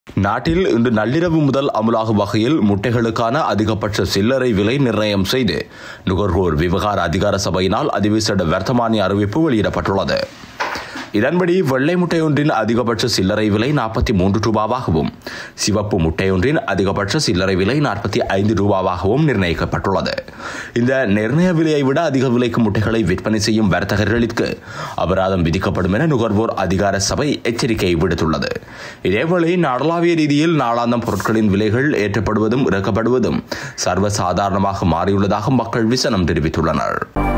நாட்டில் இன்று நள்ளிரவு முதல் அமலாகும் வகையில் முட்டைகளுக்கான அதிகபட்ச சில்லறை விலை நிர்ணயம் செய்து நுகர்வோர் விவகார அதிகார சபையினால் அதிவிசேட வர்த்தமானி அறிவிப்பு வெளியிடப்பட்டுள்ளது. இதன்படி வெள்ளை முட்டையொன்றின் அதிகபட்ச சில்லறை விலை 43 ரூபாவாகவும் சிவப்பு முட்டையொன்றின் அதிகபட்ச சில்லறை விலை 45 ரூபாவாகவும் நிர்ணயிக்கப்பட்டுள்ளது. இந்த நிர்ணய விலையை விட அதிக விலைக்கு முட்டைகளை விற்பனை செய்யும் வர்த்தகர்களுக்கு அபராதம் விதிக்கப்படும் என நுகர்வோர் அதிகார சபை எச்சரிக்கை விடுத்துள்ளது. இதேவேளை நாடளாவிய ரீதியில் நாளாந்தம் பொருட்களின் விலைகள் ஏற்றப்படுவதும் இறக்கப்படுவதும் சர்வசாதாரணமாக மாறியுள்ளதாக மக்கள் விசனம் தெரிவித்துள்ளனர்.